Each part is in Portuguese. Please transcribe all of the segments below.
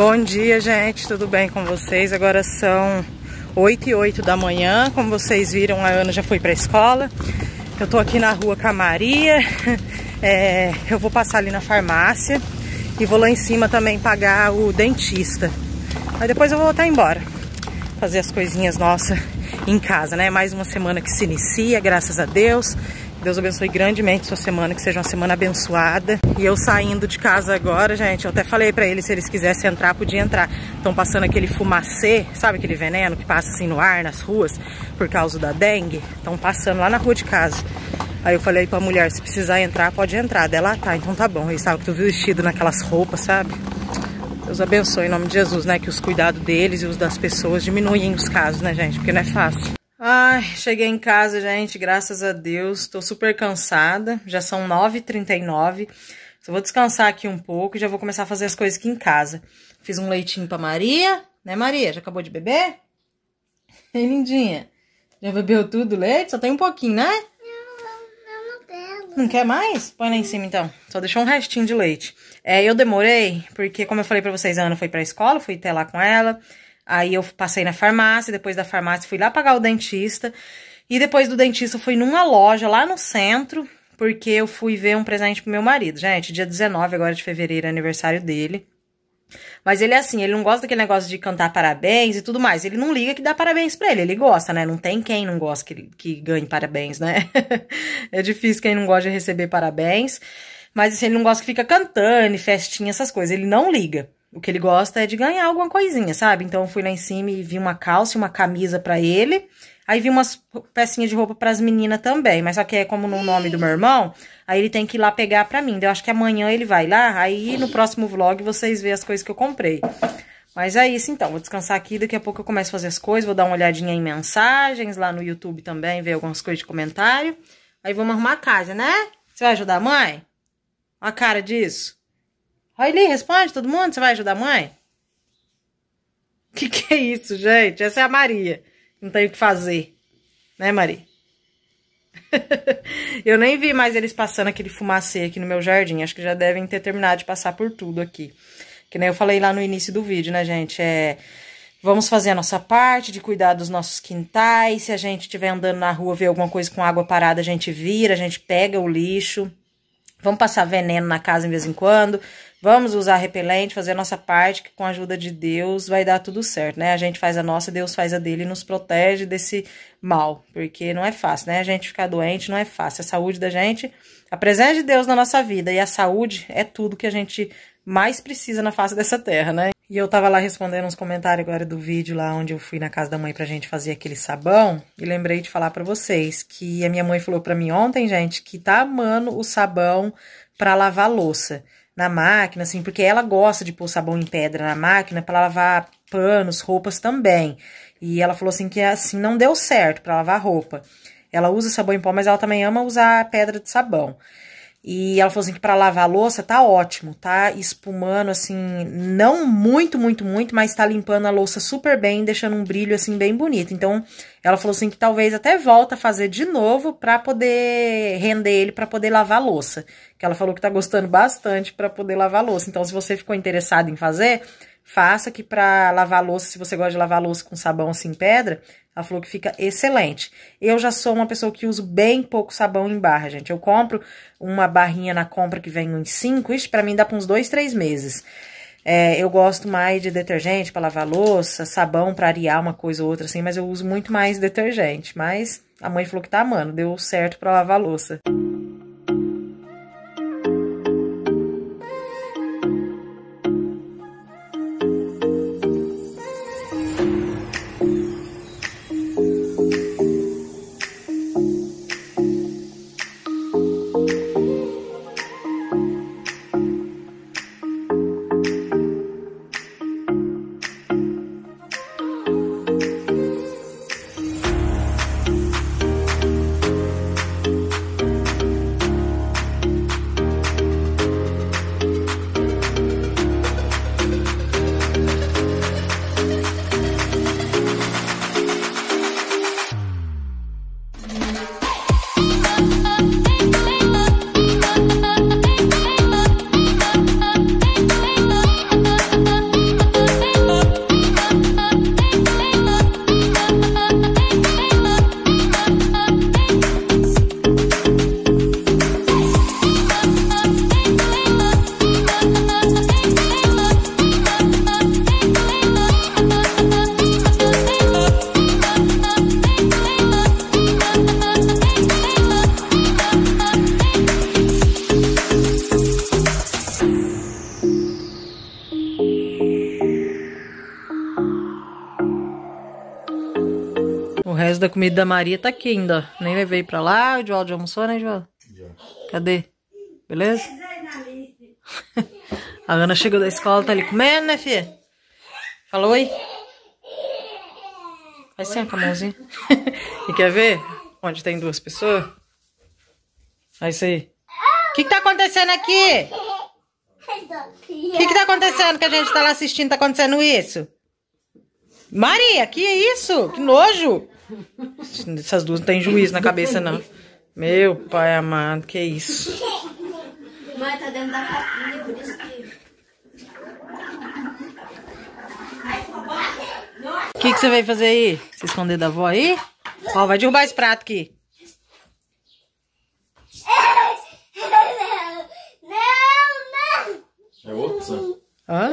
Bom dia, gente, tudo bem com vocês? Agora são 8h08 da manhã, como vocês viram, a Ana já foi pra escola. Eu tô aqui na rua com a Maria, eu vou passar ali na farmácia e vou lá em cima também pagar o dentista. Aí depois eu vou voltar embora, fazer as coisinhas nossas em casa, né? Mais uma semana que se inicia, graças a Deus. Deus abençoe grandemente sua semana, que seja uma semana abençoada. E eu saindo de casa agora, gente, eu até falei pra eles, se eles quisessem entrar, podia entrar. Estão passando aquele fumacê, sabe aquele veneno que passa assim no ar, nas ruas, por causa da dengue? Estão passando lá na rua de casa. Aí eu falei pra mulher, se precisar entrar, pode entrar. Dela, tá, então tá bom. Eles estavam tudo vestido naquelas roupas, sabe? Deus abençoe em nome de Jesus, né? Que os cuidados deles e os das pessoas diminuem os casos, né, gente? Porque não é fácil. Ai, cheguei em casa, gente, graças a Deus, tô super cansada, já são 9h39, só vou descansar aqui um pouco e já vou começar a fazer as coisas aqui em casa. Fiz um leitinho pra Maria, né, Maria? Já acabou de beber? Ei, lindinha, já bebeu tudo o leite? Só tem um pouquinho, né? Não quero. Não quer mais? Põe lá em cima, então. Só deixou um restinho de leite. Eu demorei, porque como eu falei pra vocês, a Ana foi pra escola, fui até lá com ela. Aí eu passei na farmácia, depois da farmácia fui lá pagar o dentista. E depois do dentista fui numa loja lá no centro, porque eu fui ver um presente pro meu marido. Gente, dia 19 agora de fevereiro é aniversário dele. Mas ele é assim, ele não gosta daquele negócio de cantar parabéns e tudo mais. Ele não liga que dá parabéns pra ele, ele gosta, né? Não tem quem não gosta que ganhe parabéns, né? É difícil quem não gosta de receber parabéns. Mas assim, ele não gosta que fica cantando, festinha, essas coisas. Ele não liga. O que ele gosta é de ganhar alguma coisinha, sabe? Então eu fui lá em cima e vi uma calça e uma camisa pra ele. Aí vi umas pecinhas de roupa pras meninas também. Mas só que é como no nome do meu irmão, aí ele tem que ir lá pegar pra mim. Então eu acho que amanhã ele vai lá, aí no próximo vlog vocês veem as coisas que eu comprei. Mas é isso então, vou descansar aqui, daqui a pouco eu começo a fazer as coisas, vou dar uma olhadinha em mensagens, lá no YouTube também, ver algumas coisas de comentário. Aí vamos arrumar a casa, né? Você vai ajudar a mãe? Olha a cara disso. Riley, responde todo mundo, você vai ajudar a mãe? Que é isso, gente? Essa é a Maria. Não tem o que fazer. Né, Maria? Eu nem vi mais eles passando aquele fumacê aqui no meu jardim. Acho que já devem ter terminado de passar por tudo aqui. Que nem eu falei lá no início do vídeo, né, gente? Vamos fazer a nossa parte de cuidar dos nossos quintais. Se a gente estiver andando na rua, ver alguma coisa com água parada, a gente vira, a gente pega o lixo. Vamos passar veneno na casa de vez em quando. Vamos usar repelente, fazer a nossa parte, que com a ajuda de Deus vai dar tudo certo, né? A gente faz a nossa, Deus faz a dele e nos protege desse mal. Porque não é fácil, né? A gente ficar doente não é fácil. A saúde da gente, a presença de Deus na nossa vida e a saúde é tudo que a gente mais precisa na face dessa terra, né? E eu tava lá respondendo uns comentários agora do vídeo lá onde eu fui na casa da mãe pra gente fazer aquele sabão. E lembrei de falar pra vocês que a minha mãe falou pra mim ontem, gente, que tá amando o sabão pra lavar louça na máquina, assim, porque ela gosta de pôr sabão em pedra na máquina pra lavar panos, roupas também. E ela falou assim que assim não deu certo pra lavar roupa. Ela usa sabão em pó, mas ela também ama usar pedra de sabão. E ela falou assim que pra lavar a louça tá ótimo, tá espumando assim, não muito, mas tá limpando a louça super bem, deixando um brilho assim bem bonito. Então, ela falou assim que talvez até volta a fazer de novo pra poder render ele, pra poder lavar a louça. Que ela falou que tá gostando bastante pra poder lavar a louça. Então, se você ficou interessado em fazer, faça que pra lavar a louça, se você gosta de lavar a louça com sabão assim em pedra, ela falou que fica excelente. Eu já sou uma pessoa que uso bem pouco sabão em barra, gente. Eu compro uma barrinha na compra que vem uns 5, isso pra mim dá pra uns 2, 3 meses. Eu gosto mais de detergente pra lavar louça, sabão pra arear uma coisa ou outra assim, mas eu uso muito mais detergente. Mas a mãe falou que tá amando, deu certo pra lavar louça. resto da comida da Maria tá aqui ainda. Nem levei pra lá. O Edvaldo já almoçou, né, Edvaldo? Já. Cadê? Beleza? A Ana chegou da escola, tá ali comendo, né, filha? Falou oi? Vai sim, com a mãozinha. E quer ver? Onde tem duas pessoas? Olha isso aí. O que tá acontecendo aqui? O que tá acontecendo que a gente tá lá assistindo? Tá acontecendo isso? Maria, que é isso? Que nojo! Essas duas não tem juízo na cabeça, não. Meu pai amado, que é isso? Mãe, tá dentro da capinha, por isso que... O que você veio fazer aí? Se esconder da avó aí? Ó, vai derrubar esse prato aqui. Não! É outro? Hã?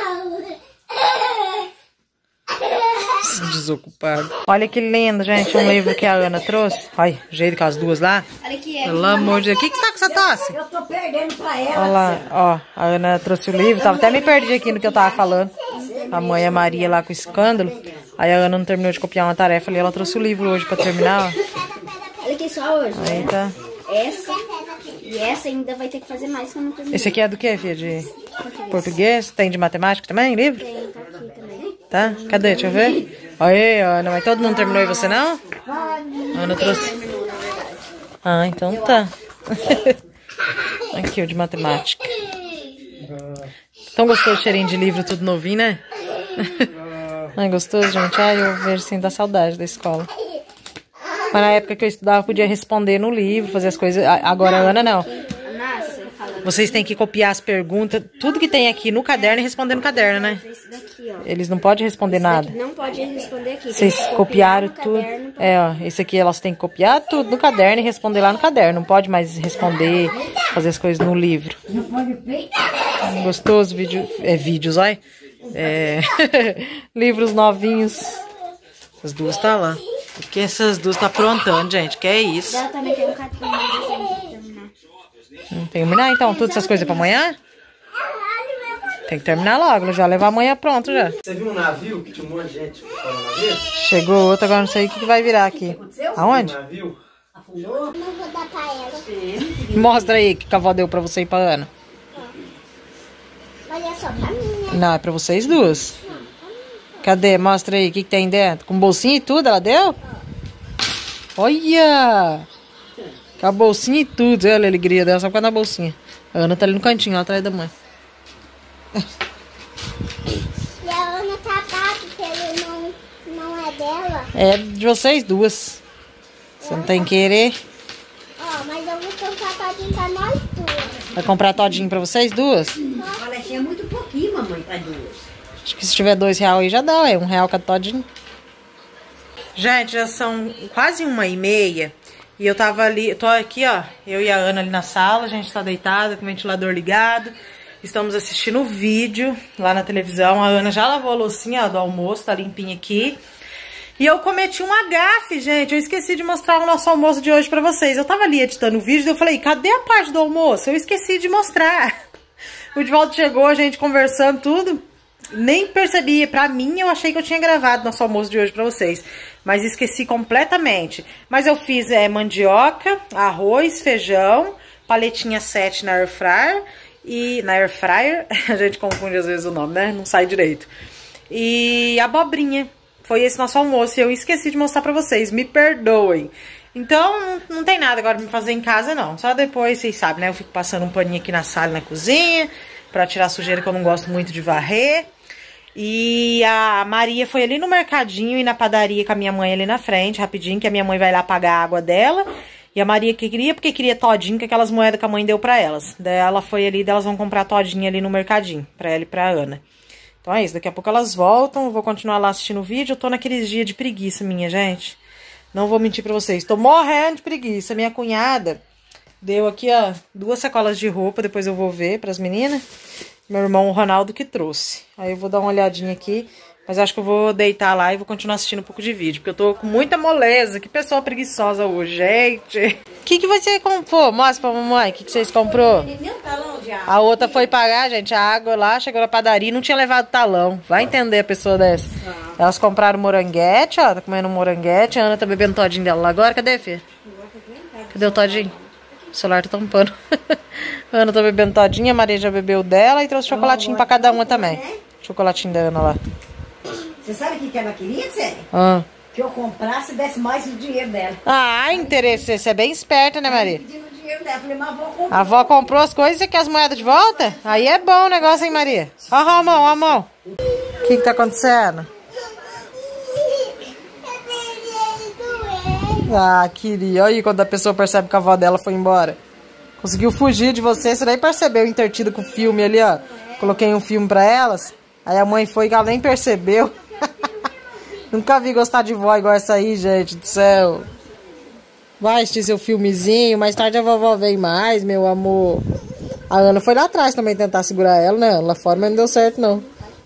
Desocupado. Olha que lindo, gente, um livro que a Ana trouxe. Olha, o jeito com as duas lá. Olha aqui, Pelo amor de Deus. O que tá com essa tosse? eu tô perdendo pra ela. Olha lá, ó, a Ana trouxe o livro. Tava até me perdi aqui no que eu tava falando. A mãe e a Maria lá com o escândalo. Aí a Ana não terminou de copiar uma tarefa ali. Ela trouxe o livro hoje pra terminar, ó. Olha aqui só hoje. Aí tá. Essa e essa ainda vai ter que fazer mais que eu não terminei. Esse aqui é do que, filha? De português? Tem de matemática também, livro? Tem, tá aqui também. Tá? Cadê? Deixa eu ver. Aí, Ana, mas todo mundo terminou e você não? A Ana trouxe. Ah, então tá. Aqui, o de matemática. Tão gostoso o cheirinho de livro, tudo novinho, né? Ai, gostoso, gente. Ai, eu vejo assim, dá saudade da escola. Mas na época que eu estudava, eu podia responder no livro, fazer as coisas. Agora, a Ana, não. Vocês têm que copiar as perguntas, tudo que tem aqui no caderno e responder no caderno, né? Esse daqui, ó. Eles não podem responder nada. Não pode responder aqui. Vocês tem que copiaram copiar no tudo. caderno. É, ó, esse aqui elas têm que copiar tudo no caderno e responder lá no caderno. Não pode mais responder, fazer as coisas no livro. Gostoso vídeo, vídeos, olha. Livros novinhos. Essas duas tá lá. Porque essas duas tá aprontando, gente. Que é isso? Ela também tem um cartão de desenho pra terminar. Não terminar, então? Todas essas coisas pra amanhã? Tem que terminar logo, já levar amanhã pronto já. Você viu um navio que tinha um monte de gente para o navio? Chegou outro, agora não sei o que vai virar aqui. Aonde? Um navio? Afundou? Não vou dar pra ela. Mostra aí que a avó deu pra você e pra Ana. Mas é só pra mim, né? Não, é pra vocês duas. Cadê? Mostra aí o que tem dentro. Com bolsinha e tudo, ela deu? Olha! Com a bolsinha e tudo. Olha a alegria dela, só por causa da bolsinha. A Ana tá ali no cantinho, lá atrás da mãe. E a Ana tá brava porque ele não é dela. É de vocês duas. Você não tem que querer. Ó, mas eu vou comprar todinho pra nós duas. Vai comprar todinho pra vocês duas? Olha, é muito pouquinho, mamãe, para duas. Acho que se tiver R$2 aí já dá, é R$1 cada todinho. Gente, já são quase 1h30 e eu tava ali, tô aqui, ó, eu e a Ana ali na sala, a gente tá deitada com o ventilador ligado, estamos assistindo o vídeo lá na televisão, a Ana já lavou a loucinha, ó, do almoço, tá limpinha aqui. E eu cometi um gafe, gente, eu esqueci de mostrar o nosso almoço de hoje pra vocês. Eu tava ali editando o vídeo e eu falei, cadê a parte do almoço? Eu esqueci de mostrar. O Edvaldo chegou, a gente conversando tudo. Nem percebi, pra mim eu achei que eu tinha gravado nosso almoço de hoje pra vocês, mas esqueci completamente. Mas eu fiz mandioca, arroz, feijão, paletinha 7 na air fryer, e na air fryer, a gente confunde às vezes o nome, né? Não sai direito. E abobrinha, foi esse nosso almoço e eu esqueci de mostrar pra vocês, me perdoem. Então, não tem nada agora pra me fazer em casa, não. Só depois, vocês sabem, né? Eu fico passando um paninho aqui na sala e na cozinha, pra tirar a sujeira que eu não gosto muito de varrer. E a Maria foi ali no mercadinho e na padaria com a minha mãe ali na frente, rapidinho, que a minha mãe vai lá pagar a água dela. E a Maria que queria, porque queria todinho, com aquelas moedas que a mãe deu pra elas. Daí ela foi ali, elas vão comprar todinho ali no mercadinho, pra ela e pra Ana. Então é isso, daqui a pouco elas voltam, eu vou continuar lá assistindo o vídeo. Eu tô naqueles dias de preguiça minha, gente. Não vou mentir pra vocês, tô morrendo de preguiça. Minha cunhada deu aqui, ó, 2 sacolas de roupa, depois eu vou ver pras meninas. Meu irmão, o Ronaldo, que trouxe. Aí eu vou dar uma olhadinha aqui. Mas acho que eu vou deitar lá e vou continuar assistindo um pouco de vídeo. Porque eu tô com muita moleza. Que pessoa preguiçosa hoje, gente. O que você comprou? Mostra pra mamãe. O que vocês comprou? A outra foi pagar, gente, a água lá. Chegou na padaria e não tinha levado talão. Vai entender a pessoa dessa. Elas compraram moranguete, ó. Tá comendo moranguete. A Ana tá bebendo todinho dela lá agora. Cadê, filha? Cadê o todinho? O celular tá tampando. A Ana tá bebendo todinho. A Maria já bebeu dela. E trouxe chocolatinho pra cada uma também. Chocolatinho da Ana lá. Você sabe o que ela queria, Célia? Que eu comprasse e desse mais o dinheiro dela. Ah, interesse. Você é bem esperta, né, Maria? Pedindo o dinheiro dela. Falei, mas a avó comprou. A avó comprou as coisas e quer as moedas de volta? Aí é bom o negócio, hein, Maria? Ó a mão, ó a mão. O que tá acontecendo? Ah, queria. Olha aí quando a pessoa percebe que a avó dela foi embora. Conseguiu fugir de você. Você nem percebeu intertido com o filme ali, ó. Coloquei um filme pra elas. Aí a mãe foi que ela nem percebeu. Nunca vi gostar de vó igual essa aí, gente do céu. Vai assistir seu filmezinho. Mais tarde a vovó vem mais, meu amor. A Ana foi lá atrás também tentar segurar ela, né? Lá fora, mas não deu certo, não.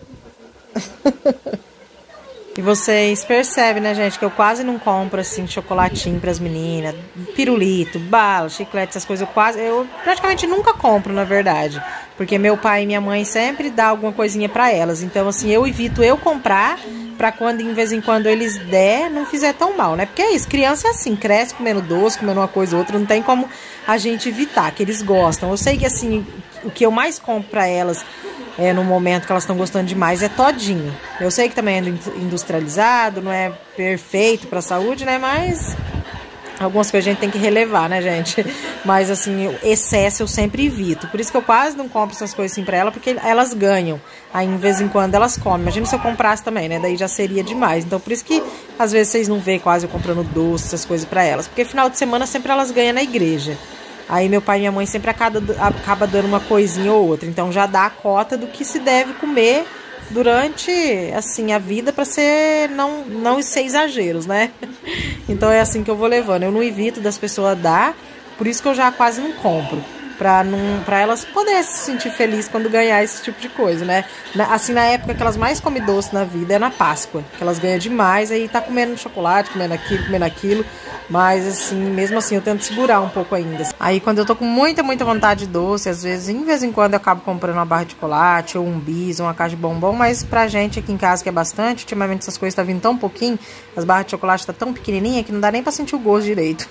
E vocês percebem, né, gente, que eu quase não compro, assim, chocolatinho pras meninas. Pirulito, bala, chiclete, essas coisas. Eu praticamente nunca compro, na verdade. Porque meu pai e minha mãe sempre dão alguma coisinha pra elas. Então, assim, eu evito eu comprar pra quando, de vez em quando, eles der, não fizer tão mal, né? Porque é isso, criança é assim, cresce comendo doce, comendo uma coisa ou outra, não tem como a gente evitar, que eles gostam. Eu sei que, assim, o que eu mais compro pra elas, no momento que elas estão gostando demais, é todinho. Eu sei que também é industrializado, não é perfeito pra saúde, né? Mas algumas coisas a gente tem que relevar, né, gente? Mas, assim, o excesso eu sempre evito. Por isso que eu quase não compro essas coisas assim pra ela, porque elas ganham. Aí, de vez em quando, elas comem. Imagina se eu comprasse também, né? Daí já seria demais. Então, por isso que, às vezes, vocês não veem quase eu comprando doce, essas coisas pra elas. Porque, final de semana, sempre elas ganham na igreja. Aí, meu pai e minha mãe sempre acaba dando uma coisinha ou outra. Então, já dá a cota do que se deve comer durante, assim, a vida, pra ser, não ser exageros, né? Então é assim que eu vou levando. Eu não evito das pessoas dar, por isso que eu já quase não compro. Pra elas poderem se sentir felizes quando ganhar esse tipo de coisa, né? Assim, na época que elas mais comem doce na vida é na Páscoa, que elas ganham demais, aí tá comendo chocolate, comendo aquilo. Mas, assim, mesmo assim, eu tento segurar um pouco ainda. Aí, quando eu tô com muita vontade de doce, às vezes, em vez em quando, eu acabo comprando uma barra de chocolate, ou um bis, ou uma caixa de bombom. Mas pra gente aqui em casa, que é bastante, ultimamente essas coisas tá vindo tão pouquinho, as barras de chocolate tá tão pequenininha que não dá nem pra sentir o gosto direito.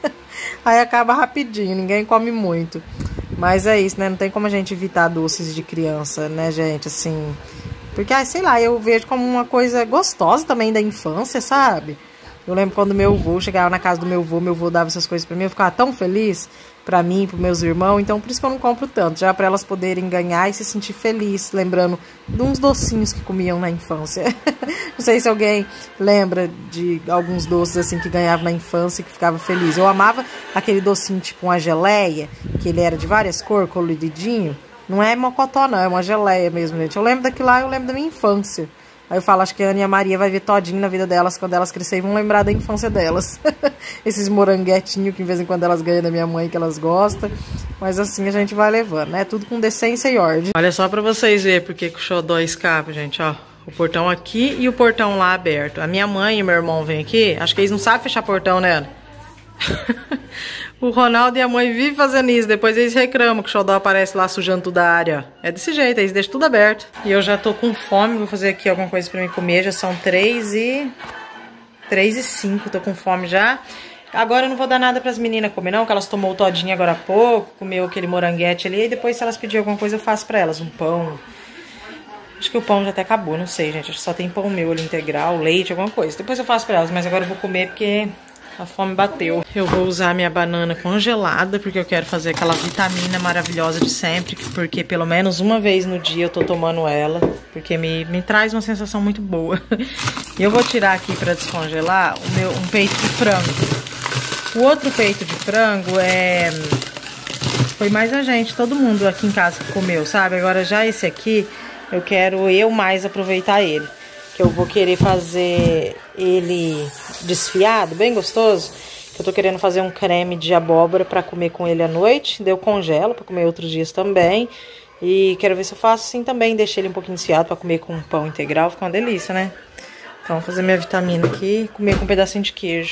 Aí acaba rapidinho, ninguém come muito. Mas é isso, né? Não tem como a gente evitar doces de criança, né, gente? Assim, porque, sei lá, eu vejo como uma coisa gostosa também da infância, sabe? Eu lembro quando meu avô chegava na casa do meu avô dava essas coisas pra mim, eu ficava tão feliz, pra mim, pros meus irmãos, então por isso que eu não compro tanto, já pra elas poderem ganhar e se sentir feliz, lembrando de uns docinhos que comiam na infância. Não sei se alguém lembra de alguns doces assim que ganhava na infância e que ficava feliz. Eu amava aquele docinho tipo uma geleia, que ele era de várias cores, coloridinho. Não é mocotó não, é uma geleia mesmo, gente. Eu lembro daquilo lá, eu lembro da minha infância. Aí eu falo, acho que a Ana e a Maria vai ver todinho na vida delas quando elas crescerem, vão lembrar da infância delas. Esses moranguetinhos que de vez em quando elas ganham da minha mãe, que elas gostam. Mas assim a gente vai levando, né? Tudo com decência e ordem. Olha só pra vocês verem porque o xodó escapa, gente, ó. O portão aqui e o portão lá aberto. A minha mãe e meu irmão vêm aqui, acho que eles não sabem fechar portão, né, Ana? O Ronaldo e a mãe vivem fazendo isso. Depois eles reclamam que o xodó aparece lá sujando toda a área. É desse jeito, eles deixam tudo aberto. E eu já tô com fome, vou fazer aqui alguma coisa pra mim comer. Já são 3h05, tô com fome já. Agora eu não vou dar nada pras meninas comer não, que elas tomou o todinho agora há pouco. Comeu aquele moranguete ali. E depois, se elas pedirem alguma coisa, eu faço pra elas. Um pão. Acho que o pão já até acabou, não sei, gente. Acho que só tem pão meu ali integral, leite, alguma coisa. Depois eu faço pra elas, mas agora eu vou comer porque a fome bateu. Eu vou usar minha banana congelada, porque eu quero fazer aquela vitamina maravilhosa de sempre, porque pelo menos uma vez no dia eu tô tomando ela, porque me traz uma sensação muito boa. E eu vou tirar aqui pra descongelar um peito de frango. O outro peito de frango foi mais a gente, todo mundo aqui em casa que comeu, sabe? Agora já esse aqui, eu quero mais aproveitar ele. Que eu vou querer fazer ele desfiado, bem gostoso. Eu tô querendo fazer um creme de abóbora pra comer com ele à noite. Daí eu congelo pra comer outros dias também. E quero ver se eu faço assim também. Deixei ele um pouquinho desfiado pra comer com pão integral. Fica uma delícia, né? Então, vou fazer minha vitamina aqui. Comer com um pedacinho de queijo.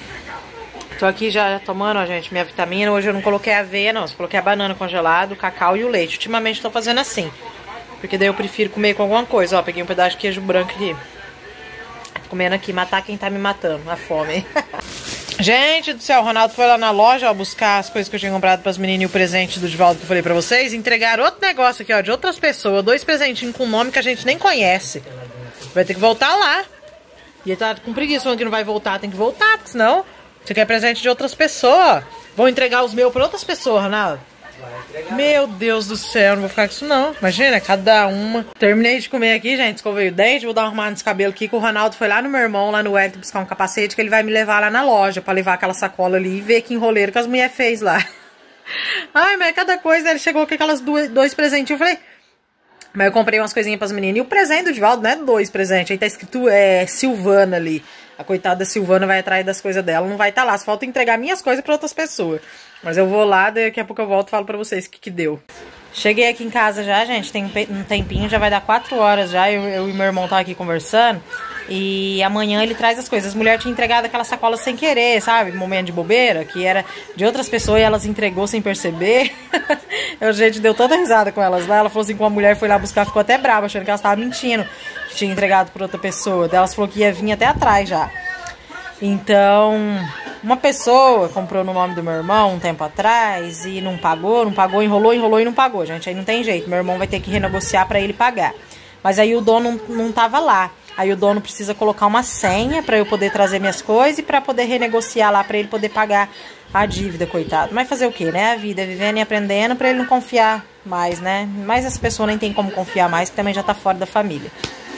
Tô aqui já tomando, ó, gente, minha vitamina. Hoje eu não coloquei aveia, não. Eu coloquei a banana congelada, o cacau e o leite. Ultimamente tô fazendo assim. Porque daí eu prefiro comer com alguma coisa. Ó, peguei um pedaço de queijo branco aqui. Tô comendo aqui. Matar quem tá me matando. A fome. Gente do céu, o Ronaldo foi lá na loja, ó, buscar as coisas que eu tinha comprado pras meninas e o presente do Divaldo que eu falei pra vocês. Entregaram outro negócio aqui, ó, de outras pessoas. 2 presentinhos com nome que a gente nem conhece. Vai ter que voltar lá. E ele tá com preguiça, falando que não vai voltar. Tem que voltar, porque senão você quer presente de outras pessoas. Vão entregar os meus pra outras pessoas, Ronaldo. Meu Deus do céu, não vou ficar com isso não. Imagina, cada uma. Terminei de comer aqui, gente, escovei o dente. Vou dar uma arrumada nos cabelos aqui, que o Ronaldo foi lá no meu irmão, lá no Wellington, buscar um capacete, que ele vai me levar lá na loja, pra levar aquela sacola ali e ver que enroleiro que as mulheres fez lá. Ai, mas cada coisa, ele chegou com aquelas 2 presentinhos, eu falei... Mas eu comprei umas coisinhas pras meninas. E o presente do Divaldo não é 2 presentes, aí tá escrito Silvana ali. A coitada da Silvana vai atrás das coisas dela, não vai estar lá. Só falta entregar minhas coisas pra outras pessoas. Mas eu vou lá, daqui a pouco eu volto e falo pra vocês o que deu. Cheguei aqui em casa já, gente, tem um tempinho, já vai dar 4 horas já. Eu e meu irmão tá aqui conversando. E amanhã ele traz as coisas. As mulheres tinham entregado aquela sacola sem querer, sabe? Momento de bobeira, que era de outras pessoas e elas entregou sem perceber. A gente deu toda risada com elas lá. Ela falou assim que uma mulher foi lá buscar, ficou até brava, achando que elas estavam mentindo, que tinha entregado por outra pessoa. Daí elas falou que ia vir até atrás já. Então, uma pessoa comprou no nome do meu irmão um tempo atrás e não pagou, enrolou e não pagou, gente. Aí não tem jeito, meu irmão vai ter que renegociar pra ele pagar. Mas aí o dono não tava lá. Aí o dono precisa colocar uma senha pra eu poder trazer minhas coisas e pra poder renegociar lá, pra ele poder pagar a dívida, coitado. Mas fazer o quê, né? A vida é vivendo e aprendendo pra ele não confiar mais, né? Mas essa pessoa nem tem como confiar mais, que também já tá fora da família.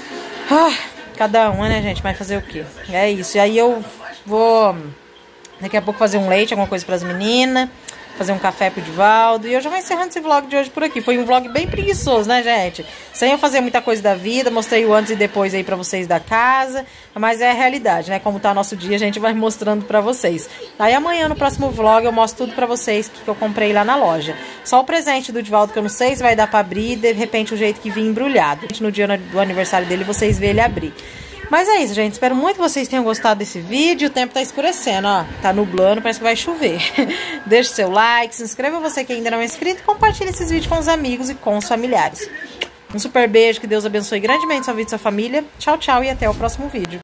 Cada uma, né, gente? Mas fazer o quê? É isso. E aí eu vou daqui a pouco fazer um leite, alguma coisa pras meninas, fazer um café pro Divaldo. E eu já vou encerrando esse vlog de hoje por aqui. Foi um vlog bem preguiçoso, né, gente? Sem eu fazer muita coisa da vida. Mostrei o antes e depois aí pra vocês da casa. Mas é a realidade, né? Como tá nosso dia, a gente vai mostrando pra vocês. Aí amanhã, no próximo vlog, eu mostro tudo pra vocês que eu comprei lá na loja. Só o presente do Divaldo que eu não sei se vai dar pra abrir. De repente, o jeito que vir embrulhado. No dia do aniversário dele, vocês vê ele abrir. Mas é isso, gente. Espero muito que vocês tenham gostado desse vídeo. O tempo tá escurecendo, ó. Tá nublando, parece que vai chover. Deixe seu like, se inscreva você que ainda não é inscrito e compartilhe esses vídeos com os amigos e com os familiares. Um super beijo, que Deus abençoe grandemente sua vida e sua família. Tchau, tchau e até o próximo vídeo.